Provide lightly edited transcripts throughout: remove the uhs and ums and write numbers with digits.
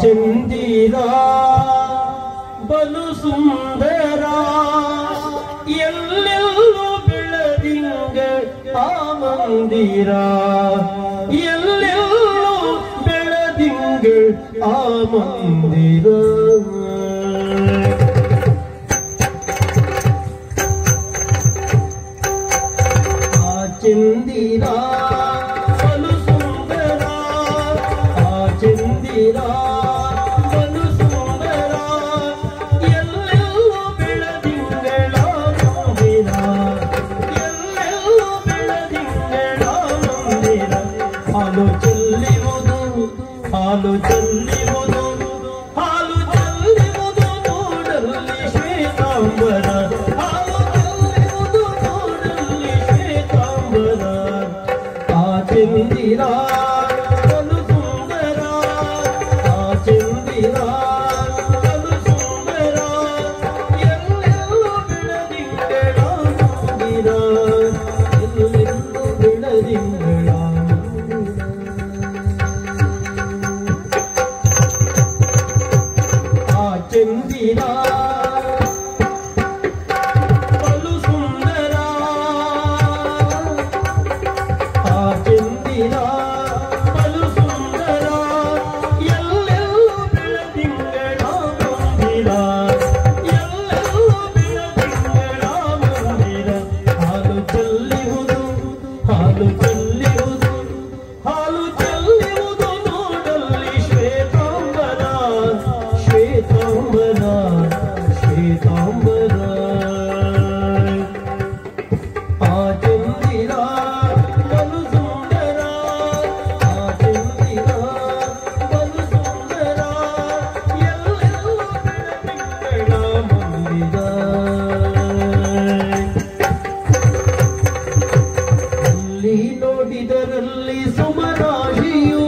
ಚಂದಿರ ಬಲು ಸುಂದರ ಎಲ್ಲೆಲ್ಲೂ ಬೆಳದಿಂಗ ಆ ಮಂದಿರ ಎಲ್ಲೆಲ್ಲೂ ಬೆಳದಿಂಗ ಆ ಮಂದಿರ ಆ ಚಂದಿರ ಬಲು ಸುಂದರ ಆ ಚಂದಿರ ಬಲು ಸುಂದರ ಎಲ್ಲೆಲ್ಲೂ ಬೆಳದಿಂಗಳ ಮಂದಿರ ಎಲ್ಲೆಲ್ಲೂ ಬೆಳದಿಂಗಳ ಮಂದಿರ ಹಾಲು ಚೆಲ್ಲಿರುವುದು ಹಾಲು ಚೆಲ್ಲಿರುವುದು ಹಾಲು ಚೆಲ್ಲಿರುವುದು ನೋಡಲ್ಲಿ ಶ್ವೇತಾಂಬರ ಹಾಲು ಚೆಲ್ಲಿರುವುದು ನೋಡಲ್ಲಿ ಶ್ವೇತಾಂಬರ ಆ ಚಂದಿರ ಬಲು ಸುಂದರ ಆ ಚಂದಿರ ಬಲು ಸುಂದರ ಎಲ್ಲೆಲ್ಲೂ ಬೆಳದಿಂಗಳ ಮಂದಿರ ಎಲ್ಲೆಲ್ಲೂ ಬೆಳದಿಂಗಳ ಆ ಚಂದಿರ ಬಲು ಸುಂದರ ಆ ಚಂದಿರ ಬಲು ಸುಂದರ ಎಲ್ಲೆಲ್ಲೂ ಬೆಳದಿಂಗಳ ಮಂದಿರ ಎಲ್ಲೆಲ್ಲೂ ಬೆಳದಿಂಗಳ ಮಂದಿರ ಹಾಲು ಚೆಲ್ಲಿರುವುದು ಹಾಲು ಚೆಲ್ಲಿರುವುದು ಹಾಲು ಚೆಲ್ಲಿರುವುದು ನೋಡಲ್ಲಿ ಶ್ವೇತಾಂಬರ ಶ್ವೇತಾಂಬರ ಶ್ವೇತಾಂಬರ ಆ ಚಂದಿರ ಬಲು ಸುಂದರ ಆ ಚಂದಿರ ಬಲು ಸುಂದರ ಎಲ್ಲೆಲ್ಲೂ ಬೆಳದಿಂಗಳ ಮಂದಿರ ಅಲ್ಲಿ ನೋಡಿದರಲ್ಲಿ ಸುಮರಾಶಿಯು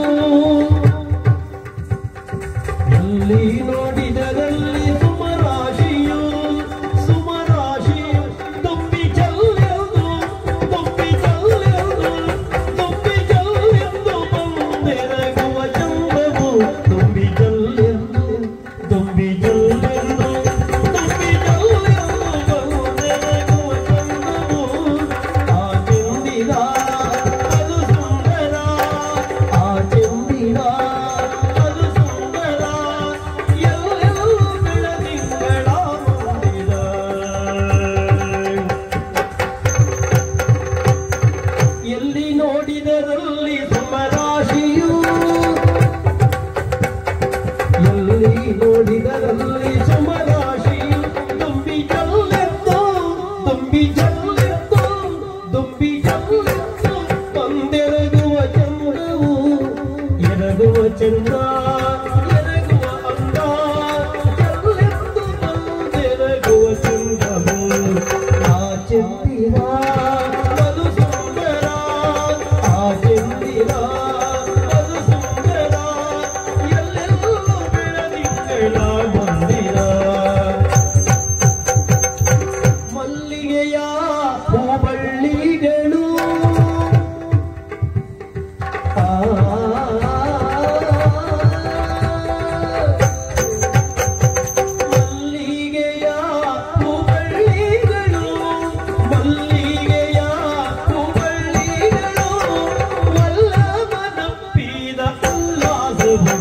ಎಲ್ಲಿ ನೋಡಿದರಲ್ಲಿ ಸುಮರಾಶಿಯು ಸುಮರಾಶಿಯು ತುಂಬಿ ಚೆಲ್ಲೆಂದು ತುಂಬಿ ಚೆಲ್ಲೆಂದು ತುಂಬಿ ಚೆಲ್ಲೆಂದು ಬಂದೆರಗುವ ಚಂದವು ತುಂಬಿ ಚೆಲ್ಲೆಂದು ತುಂಬಿ ಚೆಲ್ಲೆಂದು ತುಂಬಿ ಚೆಲ್ಲೆಂದು ಬಂದೆರಗುವ ಚಂದವು ಆ ಚಂದಿರ ಬಲು ಸುಂದರ ಆ ಚಂದಿರ ಬಲು ಸುಂದರ ಎಲ್ಲೆಲ್ಲೂ ಬೆಳದಿಂಗಳ ಮಂದಿರ ಎಲ್ಲಿ ನೋಡಿದರಲ್ಲಿ ಸುಮರಾಶಿಯು ಎಲ್ಲಿ ನೋಡಿದರಲ್ಲಿ ಸುಮರಾಶಿಯು ತುಂಬಿ ಚೆಲ್ಲೆಂದು ತುಂಬಿ ಚೆಲ್ಲೆಂದು ತುಂಬಿ ಚೆಲ್ಲೆಂದು ಬಂದೆರಗುವ ಚಂದ್ರವು ಎರಗುವ ಚಂದ್ರ ಎರಗುವ ಅಂದ ಎಲ್ಲೆಂದು ಬಂದೆರಗುವ ಚಂದ್ರವು ಆ ಚಂದಿರ ಬಲು ಸುಂದರ ಆ ಚಂದಿರ ಬಲು ಸುಂದರ ಎಲ್ಲೆಲ್ಲೂ ಬೆಳದಿಂಗಳ ಮಂದಿರ ಮಲ್ಲಿಗೆಯ ಹೂಬಳ್ಳಿಗಳು ಆ ಮಲ್ಲಿಗೆಯ ಹೂಬಳ್ಳಿಗಳು ಮಲ್ಲಿಗೆಯ ಹೂಬಳ್ಳಿಗಳು ವಲ್ಲಭನಪ್ಪಿದ ಉಲ್ಲಾಸವು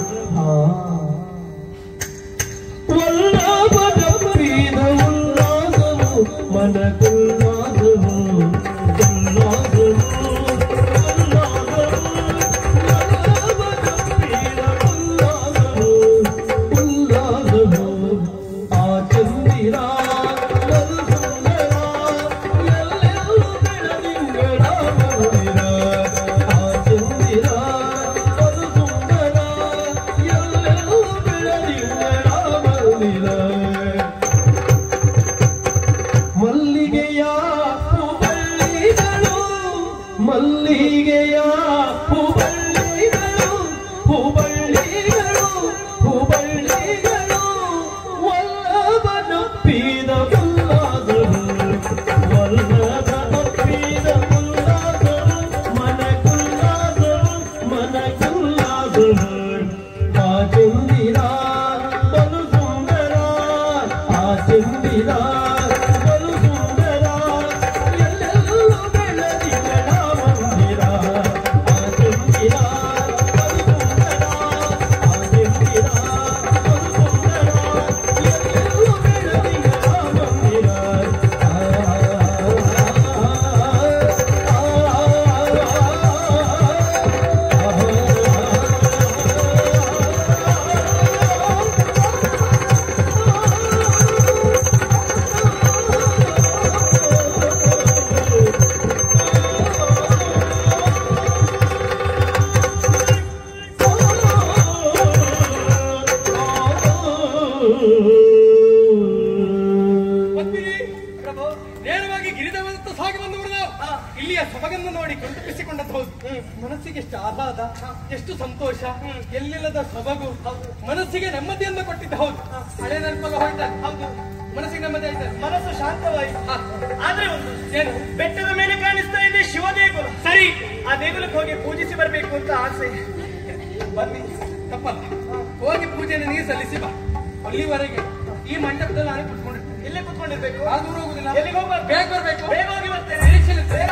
ವಲ್ಲಭನಪ್ಪಿದ ಉಲ್ಲಾಸವು ಮನಗುಲ್ಲಾಸವು ಉಲ್ಲಾಸವು ವಲ್ಲಭನಪ್ಪಿದ ಉಲ್ಲಾಸವು ಉಲ್ಲಾಸವು ಆ ಚಂದಿರ ಬಲು ಸುಂದರ ಎಲ್ಲೆಲ್ಲೂ ಬೆಳದಿಂಗಳ ಮಂದಿರ ಆ ಚಂದಿರ ಬಲು ಸುಂದರ ಎಲ್ಲೆಲ್ಲೂ ಬೆಳದಿಂಗಳ ಮಂದಿರ ಮಲ್ಲಿಗೆ ಚಂದಿರ ಬಲು ಸುಂದರ ಎಲ್ಲೆಲ್ಲೂ ಬೆಳದಿಂಗಳ ಮಂದಿರ ಆ ಚಂದಿರ ಬಲು ಸುಂದರ ಆ ಚಂದಿರ ಬಲು ಸುಂದರ ಎಲ್ಲೆಲ್ಲೂ ಬೆಳದಿಂಗಳ ಮಂದಿರ ನೇರವಾಗಿ ಗಿರಿಧವನತ್ತ ಸಾಗಿ ಬಂದವರು ನಾವು ಇಲ್ಲಿಯ ಸೊಬಗನ್ನು ನೋಡಿ ಕಂಡುಪಿಸಿಕೊಂಡದ್ದು ಹೌದು. ಮನಸ್ಸಿಗೆ ಎಷ್ಟು ಆಹ್ಲಾದ, ಎಷ್ಟು ಸಂತೋಷ, ಎಲ್ಲಿಲ್ಲದ ಸೊಬಗು, ಮನಸ್ಸಿಗೆ ನೆಮ್ಮದಿಯನ್ನು ಕೊಟ್ಟಿದ್ದ ಹೌದು. ಹಳೆ ನೆನಪಲ್ಲ ಹೋಯ್ತ ಹೌದು, ಮನಸ್ಸಿಗೆ ನೆಮ್ಮದಿ ಆಯ್ತು, ಮನಸ್ಸು ಶಾಂತವಾಯಿತು. ಆದ್ರೆ ಒಂದು ಏನು, ಬೆಟ್ಟದ ಮೇಲೆ ಕಾಣಿಸ್ತಾ ಇದೆ ಶಿವ ದೇಗುಲ. ಸರಿ, ಆ ದೇಗುಲಕ್ಕೆ ಹೋಗಿ ಪೂಜಿಸಿ ಬರ್ಬೇಕು ಅಂತ ಆಸೆ. ಬನ್ನಿ, ತಪ್ಪಲ್ಲ, ಹೋಗಿ ಪೂಜೆಯನ್ನು ನೀರು ಸಲ್ಲಿಸಿ ಬಾ. ಅಲ್ಲಿವರೆಗೆ ಈ ಮಂಟಪದಲ್ಲಿ ನಾನೇ ಕುತ್ಕೊಂಡಿರ್ತೀನಿ. ಇಲ್ಲೇ ಕುತ್ಕೊಂಡಿರ್ಬೇಕು, ಆ ದೂರ ಹೋಗುದಿಲ್ಲ. ಎಲ್ಲಿಗೆ ಹೋಗ್ಬಾರ್ದು, ಬೇಗ ಬರ್ಬೇಕು. ಬೇಗ ಹೋಗಿ ಬರ್ತೇನೆ, ನಿರೀಕ್ಷೆ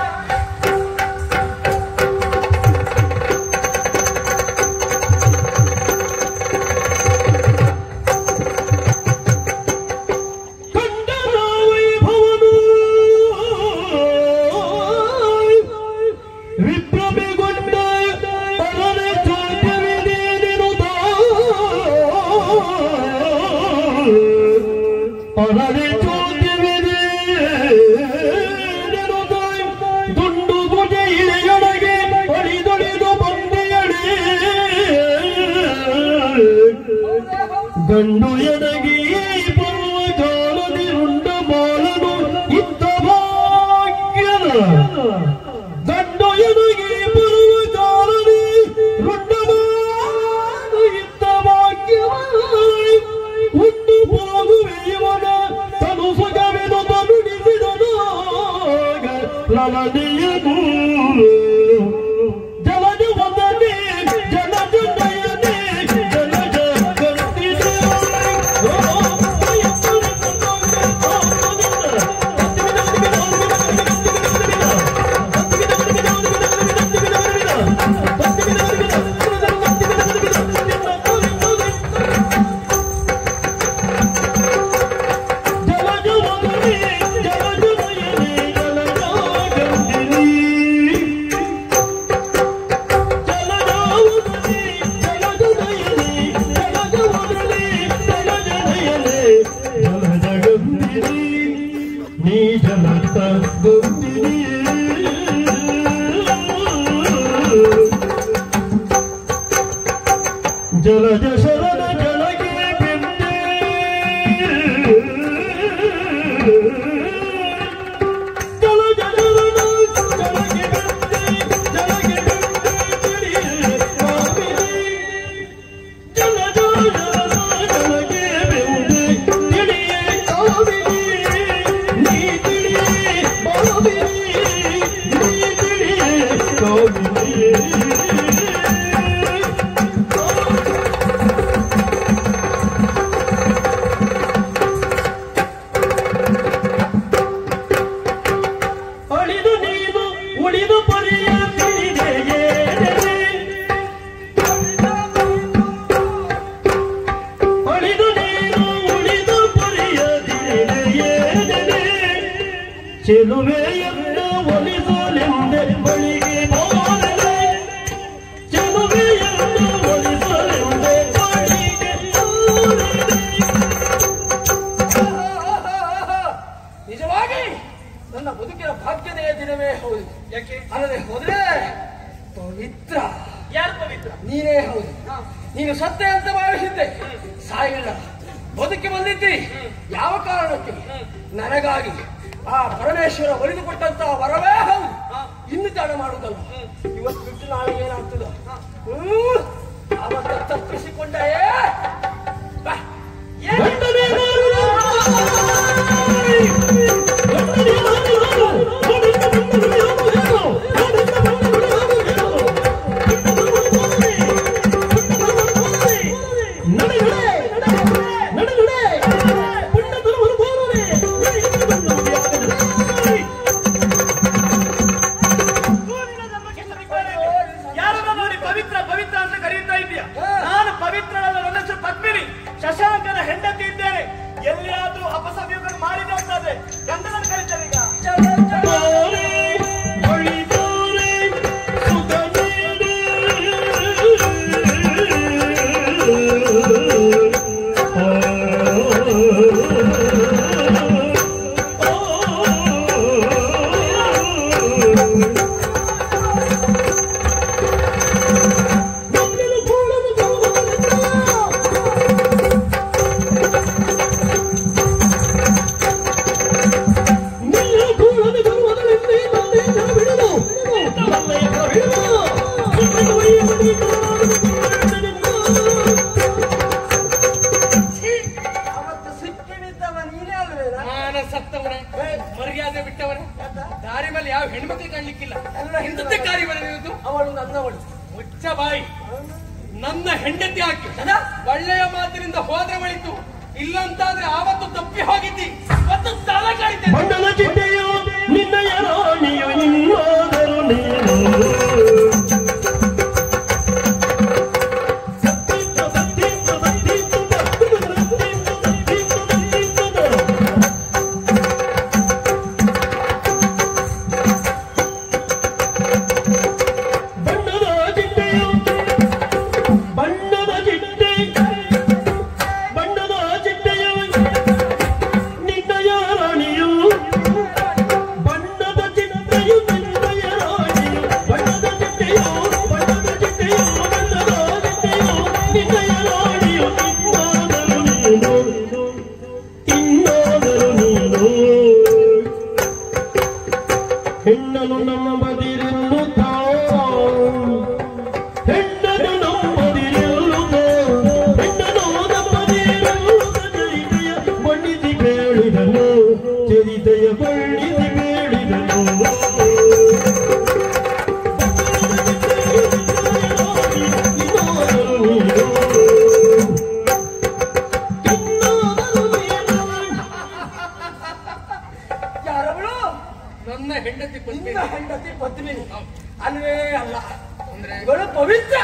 ಗಂಡು ಎಡಗಿ ಬರುವ ಕಾಲದಿ ರುಂಡ ಬಾಳನು ಇದ್ದ ಭಾಗ್ಯದ ಗಂಡು ಎಡಗಿ ಬರುವ ಕಾಲದಿ ರುಂಡ ಬಾಳನು ಇದ್ದ ಭಾಗ್ಯದ ಹುಟ್ಟು ಹೋಗುವೆ ಇವನ ತನು ಸುಖವೆನು ತನುಡಿಸಿದನು ಲಲನೆಯನು ಜಲಜ ವದನೆ ಜಲಜ ನಯನೆ ಜಲಜ ಜಲಜ ಶರಣ ಜಲಗೆ ಬಿಂದೆ ಜಲಜ ಶರಣ ಜಲಗೆ ಬಿಂದೆ ಜಲಗೆ ಬಿಂದೆ ಜಲಜ ಶರಣ ಜಲಗೆ ಬಿಂದೆ ತಿಳಿಯೇ ಕಾವಿರಿ ನೀ ತಿಳಿಯೇ ಬಾವಿರಿ ನೀ ತಿಳಿಯೇ ಕಾವಿರಿ ಚೆಲುವೆಯನ್ನು ಒಲಿಸಲೆಂದೆ ಬಳಿಗೆ ಬಾರಲೆ ಚೆಲುವೆಯನ್ನು ಒಲಿಸಲೆಂದೆ ಬಳಿಗೆ ನಿಜವಾಗಿ ನನ್ನ ಬದುಕಿನ ಭಾಗ್ಯದ ದಿನವೇ ಹೌದು. ಯಾಕೆ ಅಲ್ಲದೆ ಹೋದ್ರೆ ಪವಿತ್ರ. ಯಾರು ಪವಿತ್ರ? ನೀನೇ ಹೌದು. ನೀನು ಸತ್ಯ ಅಂತ ಭಾವಿಸಿದ್ದೆ, ಸಾಯಿಲ್ಲ, ಬದುಕಿ ಬಂದಿದ್ದಿ. ಯಾವ ಕಾರಣಕ್ಕೆ? ನನಗಾಗಿ ಆ ಪರಮೇಶ್ವರ ಒಲಿದುಕೊಟ್ಟಂತಹ ವರವೇ ಹೌದು. ಇನ್ನು ತಡ ಮಾಡುವುದಲ್ಲ, ಇವತ್ತು ಬಿಟ್ಟು ನಾಳೆ ಏನಾಗ್ತದ ಅವತ್ತ ತಪ್ಪಿಸಿಕೊಂಡೇ ನಡೆ ಹೆಣ್ಮಕ್ಳು ಕಾಣ್ಲಿಕ್ಕಿಲ್ಲ. ಎಲ್ಲ ಇಂಥದ್ದೇ ಕಾರ್ಯವಲ್ಲ ನೀವು. ಅವಳು ನನ್ನವಳು. ಮುಚ್ಚ ಬಾಯಿ. ನನ್ನ ಹೆಂಡತಿ ಹಾಕಿ ಒಳ್ಳೆಯ ಮಾತಿನಿಂದ ಹೋದ್ರೆ ಒಳಿತು, ಇಲ್ಲ ಅಂತಾದ್ರೆ ಆವತ್ತು ತಪ್ಪಿ ಹೋಗಿದ್ದಿ, ಮತ್ತು ಸಾಲ ಕಾಯ್ತೇನೆ. ಬಣ್ಣದ ಚಿಟ್ಟೆಯು ನಿನ್ನಯ ರಾಣಿಯು ಇನ್ನಾದರೂ ನೀನು ಹೆಣ್ಣನು ನಂಬದಿರುತ್ತ ಹೆಣ್ಣನು ನಂಬದಿರುತ್ತ ಹೆಣ್ಣನು ನಂಬದಿರುತ್ತ ಚರಿತೆಯ ಬಣ್ಣಿಸಿ ಕೇಳಿದನು ಚರಿತೆಯ ಬಣ್ಣಿಸಿ ಕೇಳಿದನು ನನ್ನ ಹೆಂಡತಿ ನಿನ್ನ ಹೆಂಡತಿ ಪತ್ನಿ ಅಲ್ವೇ ಅಲ್ಲ ಅಂದ್ರೆ ಇವಳು ಪವಿತ್ರ.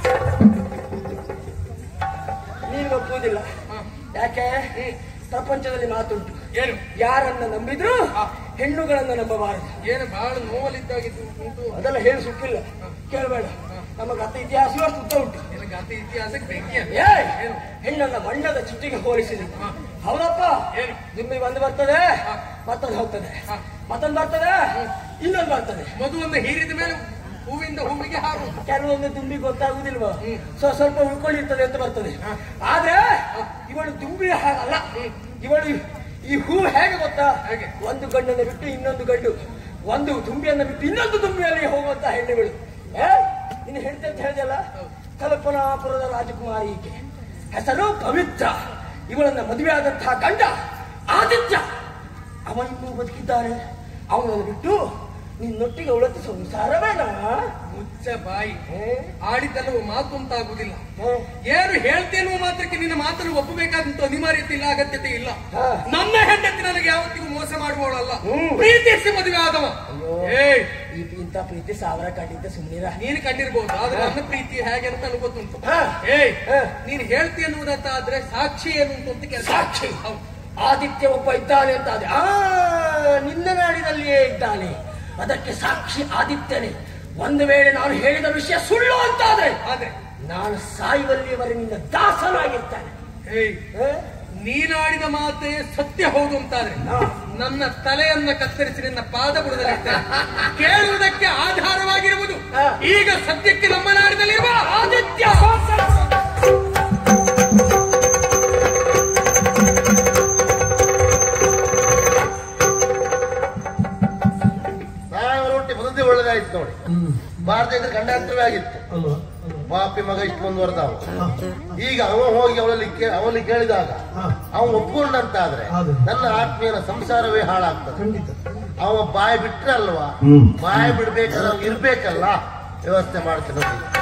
ನೀನು ಒಪ್ಪುವುದಿಲ್ಲ. ಯಾಕೆ? ಪ್ರಪಂಚದಲ್ಲಿ ಮಾತುಂಟು, ಏನು ಯಾರನ್ನ ನಂಬಿದ್ರು ಹೆಣ್ಣುಗಳನ್ನ ನಂಬಬಾರದು. ಏನು ಬಹಳ ನೋವಲ್ಲಿದ್ದಾಗಿತ್ತು. ಅದೆಲ್ಲ ಹೇಳಿ ಸುಕ್ಕಿಲ್ಲ, ಕೇಳಬೇಡ. ನಮಗೆ ಅತಿ ಇತಿಹಾಸವೂ ಅಷ್ಟು ಉದ್ದ ಉಂಟು. ನಿನಗೆ ಅತಿ ಇತಿಹಾಸಕ್ಕೆ ಬೆಂಕಿ. ಹೆಣ್ಣನ್ನ ಬಣ್ಣದ ಚಿಟ್ಟಿಗೆ ಹೋಲಿಸಿದೆ. ಹೌದಪ್ಪ, ದುಮ್ಮಿ ಬಂದು ಬರ್ತದೆ, ಮತ್ತೊಂದು ಹೋಗ್ತದೆ, ಮತ್ತೊಂದು ಬರ್ತದೆ, ಇನ್ನೊಂದು ಬರ್ತದೆ. ಮದುವನ್ನು ಹೀರಿದ ಮೇಲೆ ಹೂವಿಂದ ಹೂವಿಗೆ ಹಾರು. ಕೆಲವೊಂದು ತುಂಬಿ ಗೊತ್ತಾಗುದಿಲ್ವಾ, ಸ್ವಲ್ಪ ಉಳ್ಕೊಂಡಿರ್ತದೆ ಅಂತ ಬರ್ತದೆ. ಆದ್ರೆ ಇವಳು ತುಂಬಿ ಹಾಗಲ್ಲ. ಇವಳು ಈ ಹೂ ಹೇಗೆ ಗೊತ್ತಾ, ಒಂದು ಗಂಡನ್ನು ಬಿಟ್ಟು ಇನ್ನೊಂದು ಗಂಡು, ಒಂದು ತುಂಬಿಯನ್ನು ಬಿಟ್ಟು ಇನ್ನೊಂದು ತುಂಬಿಯಲ್ಲಿ ಹೋಗುವಂತ ಹೆಣ್ಣುಗಳು. ಇನ್ನು ಹೇಳ್ತೆ ಅಂತ ಹೇಳಿದೆಲ್ಲ, ಕಲ್ಪನಾಪುರದ ರಾಜಕುಮಾರಿ ಈಕೆ. ಹೆಸರು ಪವಿತ್ರ. ಇವಳನ್ನ ಮದುವೆ ಆದಂತಹ ಗಂಡ ಆದಿತ್ಯ, ಅವ ಇನ್ನೂ ಬದುಕಿದ್ದಾನೆ. ಅವನನ್ನು ಬಿಟ್ಟು ನಿನ್ನೊಟ್ಟಿಗೆ ಅವಳತ್ತು ಸಂಸಾರ ಬೇಡ. ಮುಚ್ಚ ಬಾಯಿ. ಆಡಿದ್ದಲ್ಲೂ ಮಾತು ಅಂತಾಗುದಿಲ್ಲ. ಏನು ಹೇಳ್ತೇನೋ ಮಾತ್ರಕ್ಕೆ ನಿನ್ನ ಮಾತನ್ನು ಒಪ್ಪಬೇಕಾದಂತ ಅನಿವಾರ್ಯತೆ ಇಲ್ಲ, ಅಗತ್ಯತೆ ಇಲ್ಲ. ನನ್ನ ಹೆಂಡತಿ ನನಗೆ ಯಾವತ್ತಿಗೂ ಮೋಸ ಮಾಡುವವಳಲ್ಲ, ಪ್ರೀತಿಸಿ ಮದುವೆ ಆದವ. ಇಂಥ ಪ್ರೀತಿ ಸಾವಿರ ಕಂಡಿದ್ದೆ ಸುಮ್ಮನಿರ. ನೀನು ಕಂಡಿರ್ಬಹುದು, ಆದ್ರೆ ನನ್ನ ಪ್ರೀತಿ ಹೇಗೆ ಅಂತ ನನಗೆ ಗೊತ್ತುಂಟು. ನೀನು ಹೇಳ್ತಿ ಅನ್ನುವುದಾದ್ರೆ ಸಾಕ್ಷಿ ಏನು ಅಂತ ಕೆಲಸ. ಸಾಕ್ಷಿ ಆದಿತ್ಯ ಒಬ್ಬ ಇದ್ದಾನೆ ಅಂತ. ನಿನ್ನ ನಾಡಿನಲ್ಲಿಯೇ ಇದ್ದಾನೆ, ಅದಕ್ಕೆ ಸಾಕ್ಷಿ ಆದಿತ್ಯನೇ. ಒಂದು ವೇಳೆ ನಾನು ಹೇಳಿದ ವಿಷಯ ಸುಳ್ಳು ಅಂತಾದ್ರೆ ನಾನು ಸಾಯುವಲ್ಲಿಯವರೆ ನಿನ್ನ ದಾಸನಾಗಿರ್ತಾನೆ. ನೀನಾಡಿದ ಮಾತೆ ಸತ್ಯ ಹೌದು ಅಂತಾದ್ರೆ ನನ್ನ ತಲೆಯನ್ನ ಕತ್ತರಿಸಿ ನಿನ್ನ ಪಾದ ಬುಡದಲ್ಲಿರ್ತೇನೆ. ಕೇಳುವುದಕ್ಕೆ ಆಧಾರವಾಗಿರುವುದು ಈಗ ಸದ್ಯಕ್ಕೆ ನಮ್ಮ ನಾಡಿನಲ್ಲಿರುವ ಆದಿತ್ಯ. ಒಳ್ಳೇದಾಯ್ತು ನೋಡಿ. ಭಾರತ ಇದ್ರೆ ಗಂಡಾಂತರವೇ ಆಗಿತ್ತು. ಪಾಪಿ ಮಗ ಇಷ್ಟು ಮುಂದುವರೆದವ. ಈಗ ಅವ ಹೋಗಿ ಅವನಲ್ಲಿ ಕೇಳಿದಾಗ ಅವ ಒಪ್ಕೊಂಡಂತಾದ್ರೆ ನನ್ನ ಆತ್ಮೀಯನ ಸಂಸಾರವೇ ಹಾಳಾಗ್ತದೆ. ಅವ ಬಾಯಿ ಬಿಟ್ರೆ ಅಲ್ವಾ, ಬಾಯಿ ಬಿಡ್ಬೇಕಲ್ಲ, ಇರ್ಬೇಕಲ್ಲ, ವ್ಯವಸ್ಥೆ ಮಾಡ್ತೇನೆ.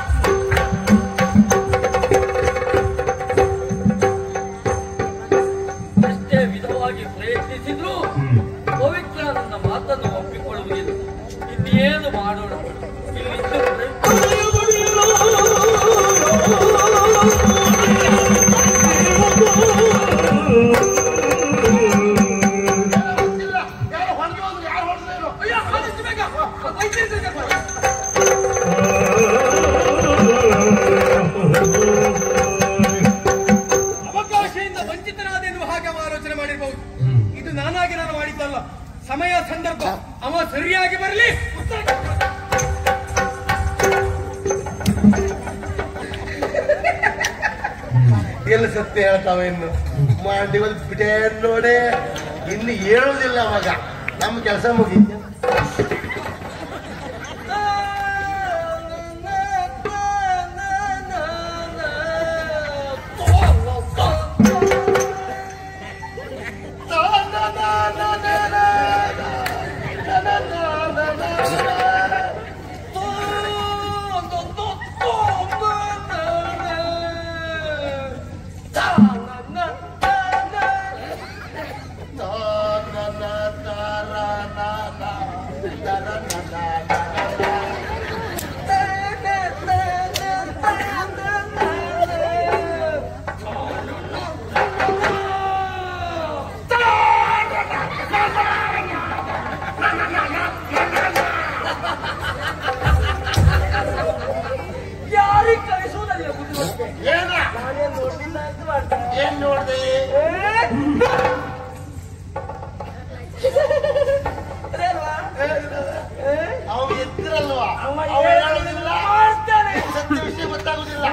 ಎಷ್ಟೇ ವಿಧವಾಗಿ ಪ್ರಯತ್ನಿಸಿದ್ರು ಪವಿತ್ರ ನನ್ನ ಮಾತನ್ನು ಒಪ್ಪಿಕೊಳ್ಳುವುದಿಲ್ಲ. ಇನ್ನೇನು ಮಾಡೋಣ? ಅವಕಾಶದಿಂದ ವಂಚಿತನಾದೆಂದು ಹಾಗೆ ಆಲೋಚನೆ ಮಾಡಿರಬಹುದು. ಇದು ನಾನಾಗಿ ನಾನು ಮಾಡಿದ್ದಲ್ಲ. ಸಮಯ ಸಂದರ್ಭ ಅವ ಸರಿಯಾಗಿ ಬರಲಿ. ಎಲ್ಲಿ ಸತ್ಯ ಹೇಳ್ತಾವ ಇನ್ನು ಮಾಡಿವಲ್ ಬಿಟೇ ನೋಡೆ. ಇನ್ನು ಹೇಳುವುದಿಲ್ಲ ಮಗ, ನಮ್ಮ ಕೆಲಸ ಮುಗೀತು. ಮಾಡಿದೆ. ಅವ ಎತ್ತಿರಲ್ವಾ, ಅವ ಹೇಳುವುದಿಲ್ಲ, ಸತ್ಯ ವಿಷಯ ಗೊತ್ತಾಗುದಿಲ್ಲ.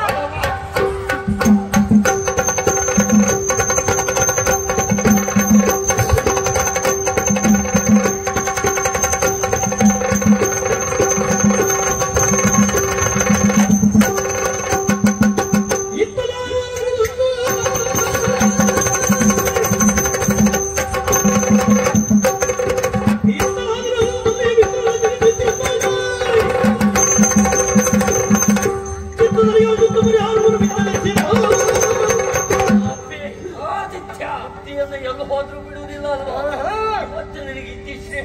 ಎಲ್ಲೂ ಹೋದ್ರೂ ಬಿಡುವುದಿಲ್ಲ ಅಲ್ವಾ? ಮತ್ತೆ ನಿನಗೆ ಇತ್ತೀಚೆಗೆ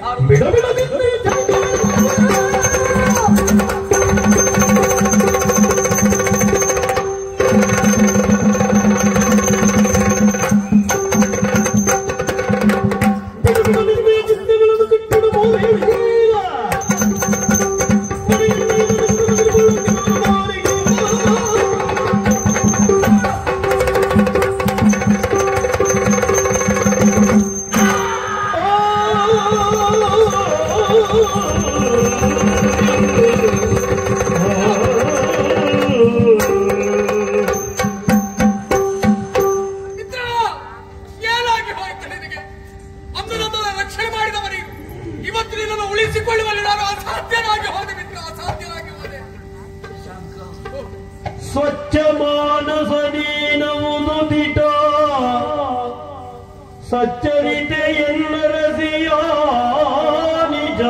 ಸ್ವಚ್ಛ ಮಾನಸ ನೀನವು ನುಡಿಟ ಸಚ್ಚರಿತೆ ಎಲ್ಲರಸಿಯ ನಿಜ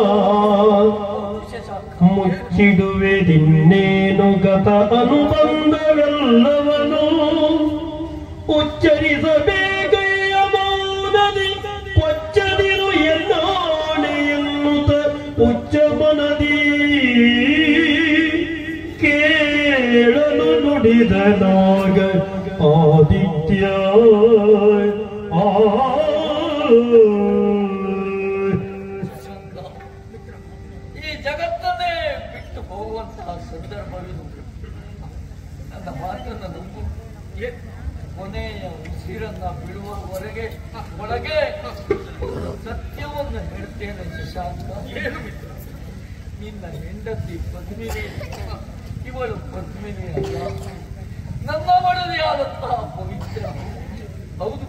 ಮುಚ್ಚಿಡುವೆ ದಿನ್ನೇನು ಗತ ಅನುಬಂಧವೆಲ್ಲವನು ಉಚ್ಚರಿಸಬೇಕಯ್ಯ ಮೌನದಿ ಕೊಚ್ಚದಿರು ಎನ್ನಾಣೆ ಎನ್ನುತ್ತ ಉಚ್ಚ ಮನದಿ ಕೇಳಲು ನುಡಿದನಾಗ ಆದಿತ್ಯ ಈ ಜಗತ್ತನ್ನೇ ಬಿಟ್ಟು ಹೋಗುವಂತಹ ಸಂದರ್ಭವಿದು. ನನ್ನ ಮಾತನ್ನು ನಂಬು. ಕೊನೆಯ ಉಸಿರನ್ನ ಬಿಡುವವರೆಗೆ ಒಳಗೆ ಸತ್ಯವನ್ನು ಹೇಳ್ತೇನೆ ಶಶಾಂಕ. ನಿನ್ನ ಹೆಂಡತಿ ಪದ್ಮಿನಿ, ಇವಳು ಪದ್ಮಿನಿ ಅಲ್ಲ, ನನ್ನ ಮಡದಿಯಾದಂತಹ ಪವಿತ್ರ. ಹೌದು,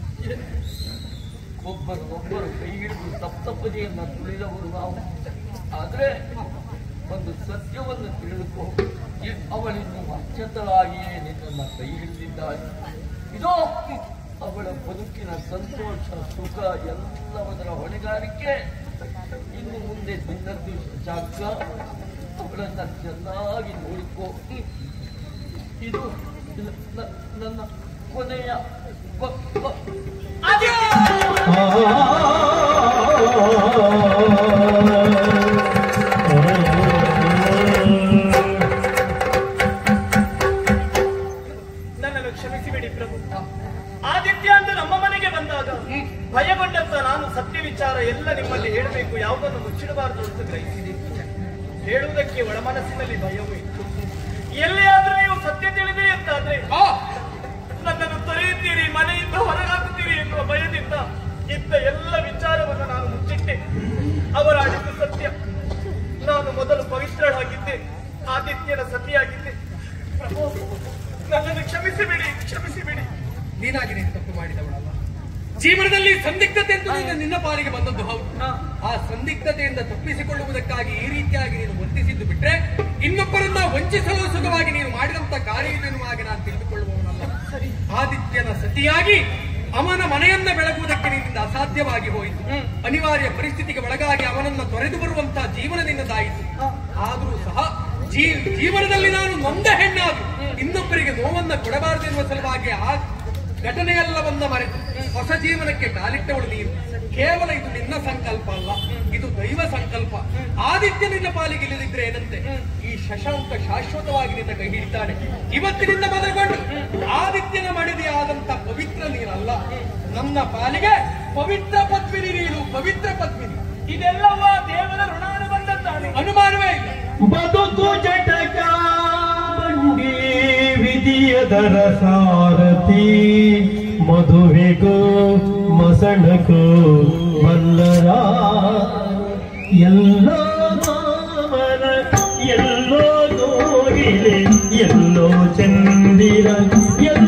ಒಬ್ಬರು ಕೈ ಹಿಡಿದು ಸಪ್ತಪದಿಯನ್ನ ತುಳಿದವರು ನಾವು. ಆದ್ರೆ ಒಂದು ಸತ್ಯವನ್ನು ತಿಳಿದುಕೋ, ಅವಳಿನ್ನು ಅಚ್ಚತಳಾಗಿಯೇ ನಿನ್ನನ್ನು ಕೈ ಹಿಡಿದಿದ್ದಾಳೆ. ಇದೋ ಅವಳ ಬದುಕಿನ ಸಂತೋಷ ಸುಖ ಎಲ್ಲವದರ ಹೊಣೆಗಾರಿಕೆ ಇನ್ನು ಮುಂದೆ ನಿನ್ನದ್ದು ಶಶಾಂಕ. ಅವಳನ್ನ ಚೆನ್ನಾಗಿ ನೋಡಿಕೋ. ಇದು ನನ್ನ ಕೊನೆಯ ನನ್ನನ್ನು ಕ್ಷಮಿಸಿಬಿಡಿ ಪ್ರಭು. ಆದಿತ್ಯ ಅಂತ ನಮ್ಮ ಮನೆಗೆ ಬಂದಾಗ ಭಯಗೊಂಡಂತ ನಾನು ಸತ್ಯ ವಿಚಾರ ಎಲ್ಲ ನಿಮ್ಮಲ್ಲಿ ಹೇಳಬೇಕು, ಯಾವುದನ್ನು ಮುಚ್ಚಿಡಬಾರದು ಅಂತ ಗ್ರಹಿಸಿದೆ. ಹೇಳುವುದಕ್ಕೆ ಒಳಮನಸ್ಸಿನಲ್ಲಿ ಭಯವೂ ಇತ್ತು. ಎಲ್ಲಿಯಾದ್ರೂ ನೀವು ಸತ್ಯ ತಿಳಿದೆ ಅಂತಾದ್ರೆ ನನ್ನನ್ನು ತೊರೆಯುತ್ತೀರಿ, ಮನೆಯಿಂದ ಹೊರಗಾಕುತ್ತೀರಿ ಎನ್ನುವ ಭಯದಿಂದ ಇದ್ದ ಎಲ್ಲ ವಿಚಾರವನ್ನು ನಾನು ಮುಚ್ಚಿಟ್ಟೆ. ಅವರಾಡಿದ್ದು ಸತ್ಯ. ನಾನು ಮೊದಲು ಪವಿತ್ರಳಾಗಿದ್ದೆ, ಆದಿತ್ಯನ ಸತಿಯಾಗಿದ್ದೆ. ಪ್ರಭು, ನನ್ನನ್ನು ಕ್ಷಮಿಸಿಬಿಡಿ, ಕ್ಷಮಿಸಿಬಿಡಿ. ನೀನಾಗಿ ನೀನು ತಪ್ಪು ಮಾಡಿದವಳಲ್ಲ. ಜೀವನದಲ್ಲಿ ಸಂದಿಗ್ಧತೆ ಅಂತ ನಿನ್ನ ಪಾಲಿಗೆ ಬಂದದ್ದು ಹೌದು. ಆ ಸಂದಿಗ್ಧತೆಯಿಂದ ತಪ್ಪಿಸಿಕೊಳ್ಳುವುದಕ್ಕಾಗಿ ಈ ರೀತಿಯಾಗಿ ನೀನು ವರ್ತಿಸಿದ್ದು ಬಿಟ್ರೆ ಇನ್ನೊಬ್ಬರನ್ನ ವಂಚಿಸಲು ಸುಖವಾಗಿ ನೀನು ಮಾಡಿದಂತ ಕಾರ್ಯವೆನ್ನುವಾಗಿ ನಾನು ತಿಳಿದುಕೊಳ್ಳುವವನಲ್ಲ. ಆದಿತ್ಯನ ಸತಿಯಾಗಿ ಅವನ ಮನೆಯನ್ನ ಬೆಳಗುವುದಕ್ಕೆ ನಿನ್ನಿಂದ ಅಸಾಧ್ಯವಾಗಿ ಹೋಯಿತು. ಅನಿವಾರ್ಯ ಪರಿಸ್ಥಿತಿಗೆ ಒಳಗಾಗಿ ಅವನನ್ನ ತೊರೆದು ಬರುವಂತಹ ಜೀವನ ನಿನ್ನದಾಯಿತು. ಆದರೂ ಸಹ ಜೀವನದಲ್ಲಿ ನಾನು ನೊಂದ ಹೆಣ್ಣಾದ್ರು ಇನ್ನೊಬ್ಬರಿಗೆ ನೋವನ್ನ ಕೊಡಬಾರದೆನ್ನುವ ಸಲುವಾಗಿ ಆ ಘಟನೆಯೆಲ್ಲವನ್ನ ಮರೆತು ಹೊಸ ಜೀವನಕ್ಕೆ ಕಾಲಿಟ್ಟವಳು ನೀನು. ಕೇವಲ ಇದು ನಿನ್ನ ಸಂಕಲ್ಪ ಅಲ್ಲ, ಇದು ದೈವ ಸಂಕಲ್ಪ. ಆದಿತ್ಯ ನಿನ್ನ ಪಾಲಿಗೆ ಇಲ್ಲದಿದ್ರೆ ಏನಂತೆ, ಈ ಶಶಾಂಕ ಶಾಶ್ವತವಾಗಿ ನಿನ್ನ ಕೈ ಹಿಡಿತಾನೆ. ಇವತ್ತಿನಿಂದ ಮೊದಲುಗೊಂಡು ಆದಿತ್ಯನ ಮಡದಿಯಾದಂತ ಪವಿತ್ರ ನೀನಲ್ಲ, ನನ್ನ ಪಾಲಿಗೆ ಪವಿತ್ರ ಪದ್ಮಿನಿ ನೀನು, ಪವಿತ್ರ ಪದ್ಮಿನಿ. ಇದೆಲ್ಲವ ದೇವರ ಋಣಾನುಬಂಧತ್ತಾನೆ, ಅನುಮಾನವೇ ಇಲ್ಲ. ಬದುಕು ಜಟಕ ಬಂಡಿ ವಿಧಿಯ ಅದರ ಸಾರಥಿ ಮದುವೆಗೂ ಮಸಣಕ್ಕೂ ಬಲ್ಲರ ಎಲ್ಲೋ ಮಾಮನ ಎಲ್ಲೋ ನೋಗಿಲೆ ಎಲ್ಲೋ ಚಂದಿರ